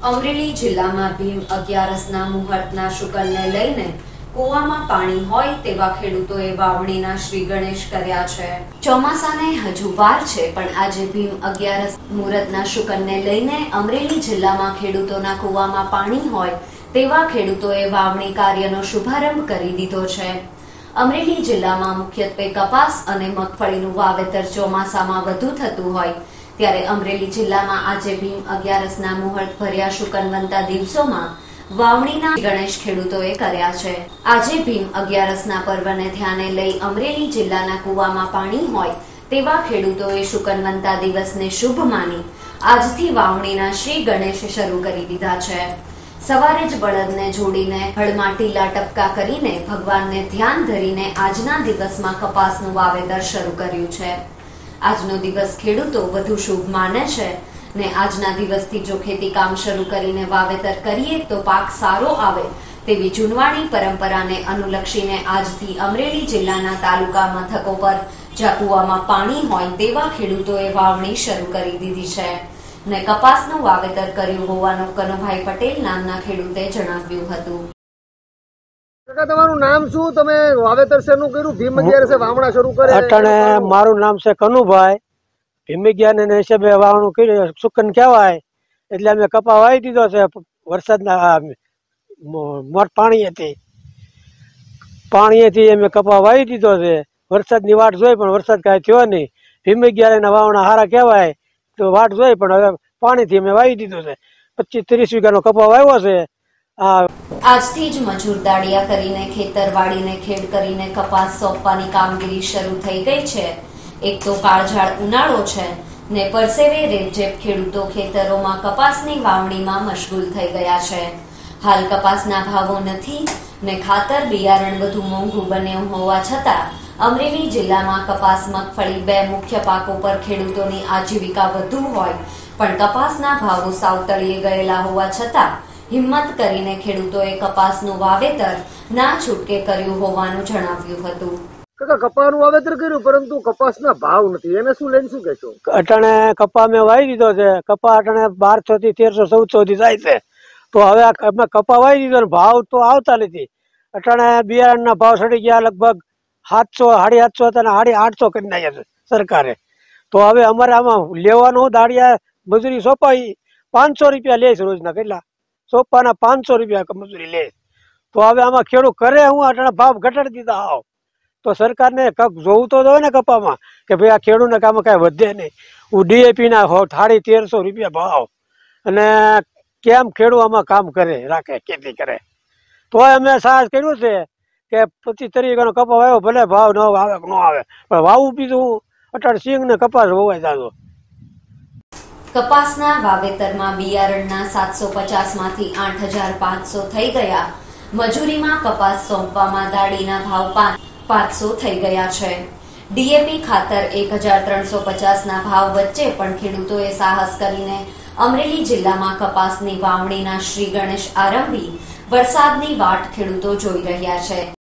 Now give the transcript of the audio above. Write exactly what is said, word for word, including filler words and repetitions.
અમરેલી જિલ્લામાં ભીમ અગિયારસના મુહૂર્તના શુકલને લઈને કુવામાં પાણી હોય તેવા ખેડૂતોએ વાવણીના શ્રી ગણેશ કર્યા છે। ચોમાસાને હજુ વાર છે, પણ આજે ભીમ અગિયારસ મુહૂર્તના શુકલને લઈને અમરેલી જિલ્લામાં ખેડૂતોના કુવામાં પાણી હોય તેવા ખેડૂતોએ વાવણી કાર્યનો શુભારંભ કરી દીધો છે। અમરેલી જિલ્લામાં મુખ્યત્વે કપાસ અને મગફળીનું વાવેતર ચોમાસામાં વધુ થતું હોય ત્યારે અમરેલી જિલ્લામાં આજે ભીમ અગિયારસના મુહૂર્ત ભર્યા શુકનવંતા દિવસોમાં વાવણીના ગણેશ ખેડૂતોએ કર્યા છે। આજે ભીમ અગિયારસના પર્વને ધ્યાને લઈ અમરેલી જિલ્લાના કુવામાં પાણી હોય તેવા ખેડૂતોએ શુકનવંતા દિવસને શુભ માની આજથી વાવણીના શ્રી ગણેશ શરૂ કરી દીધા છે। સવારે જ બળદને જોડીને હળમાં ટીલા ટપકા કરીને ભગવાનને ધ્યાન ધરીને આજના દિવસમાં કપાસનું વાવેતર શરૂ કર્યું છે। આજનો દિવસ ખેડૂતો વધુ શુભ માને છે ને આજના દિવસથી જો ખેતી કામ શરૂ કરીને વાવેતર કરીએ તો પાક સારો આવે તેવી જૂનવાણી પરંપરાને અનુલક્ષીને આજથી અમરેલી જિલ્લાના તાલુકા મથકો પર જ્યાં કુવામાં પાણી હોય તેવા ખેડૂતોએ વાવણી શરૂ કરી દીધી છે ને કપાસનું વાવેતર કર્યું હોવાનું કનુભાઈ પટેલ નામના ખેડૂતે જણાવ્યું હતું। તમારું નામ શું? તમે વાવેતર શેનું કર્યું? ભીમ અગિયારસે વાવણા શરૂ કરે? અટાણે મારું નામ છે કનુભાઈ। ભીમ અગિયારને હિસાબે વાવણું કર્યું, શુકન કહેવાય એટલે અમે કપા વાવી દીધો છે। વરસાદના મોર પાણી હતી પાણીથી અમે કપા વાવી દીધો છે। વરસાદની વાટ જોઈ પણ વરસાદ કાંઈ થયો નહીં। ભીમ અગિયારના વાવણા સારા કહેવાય તો વાટ જોઈ પણ હવે પાણીથી અમે વાવી દીધો છે। પચીસ ત્રીસ વીઘાનો કપા વાવ્યો છે। આ આજથી જ મજૂર દાડિયા કરીને ખેતર વાળીને ખેડ કરીને કપાસ સોંપવાની કામગીરી શરૂ થઈ ગઈ છે। એક તો કાળઝાળ ઉનાળો છે ને પરસેવે રેબઝેબ ખેડૂતો ખેતરોમાં કપાસની વાવણીમાં મશગુલ થઈ ગયા છે। હાલ કપાસના ભાવો નથી ને ખાતર બિયારણ વધુ મોંઘું બન્યું હોવા છતાં અમરેલી જિલ્લામાં કપાસ મગફળી બે મુખ્ય પાકો પર ખેડૂતોની આજીવિકા વધુ હોય પણ કપાસના ભાવો સાવ તળિયે ગયેલા હોવા છતાં હિંમત કરીને ખેડૂતોએ કપાસનું વાવેતર ના છૂટકે કર્યું હોવાનું જણાવ્યું હતું। કાકા, કપાસનું વાવેતર કર્યું પરંતુ કપાસના ભાવ નથી, એને શું લઈને શું કહેશો? અટાણે કપા મેં વાવી દીધો છે। કપા અટાણે બારસો થી તેરસો ચૌદસો થી જાય છે તો હવે અમે કપા વાવી દીધો, ભાવ તો આવતા નથી। અટાણે બિયારણના ભાવ ચડી ગયા, લગભગ સાતસો સાડી સાતસો હતા ને સાડી આઠસો કરી નાખ્યા છે સરકારે। તો હવે અમારે આમાં લેવાનું દાડિયા મજૂરી સોંપાઈ પાંચસો રૂપિયા લે છે રોજના, કેટલા સોપાના પાંચસો રૂપિયા મજૂરી લે। તો હવે આમાં ખેડૂત કરે હું અટાણે ભાવ ઘટાડી દીધા આવ તો સરકારને કક જોવું તો હોય ને કપામાં કે ભાઈ આ ખેડૂતને કામ કાંઈ વધે નહીં। હું ડીએપી ના હો સાડી તેરસો રૂપિયા ભાવ અને કેમ ખેડૂત આમાં કામ કરે રાખે ખેતી કરે તો અમે સાહસ કર્યું છે કે પચીસ ત્રીસ નો કપા વાવ્યો, ભલે ભાવ ન આવે ન આવે પણ વાવું બીજું અટાણે સિંગ ને કપાસ હોવાય જાજો। કપાસના વાવેતરમાં બિયારણના સાતસો પચાસ માંથી આઠ હજાર પાંચસો થઈ ગયા। મજૂરીમાં કપાસ સોંપવામાં દાડીના ભાવ પાંચસો થઈ ગયા છે। ડીએપી ખાતર એક હજાર ત્રણસો પચાસ ના ભાવ વચ્ચે પણ ખેડૂતોએ સાહસ કરીને અમરેલી જિલ્લામાં કપાસની વાવણીના શ્રી ગણેશ આરંભી વરસાદની વાટ ખેડૂતો જોઈ રહ્યા છે।